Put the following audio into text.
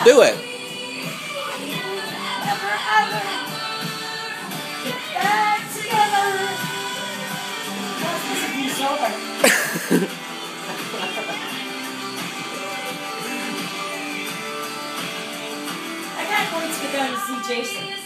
Do it. I can't wait to get down to see Jason.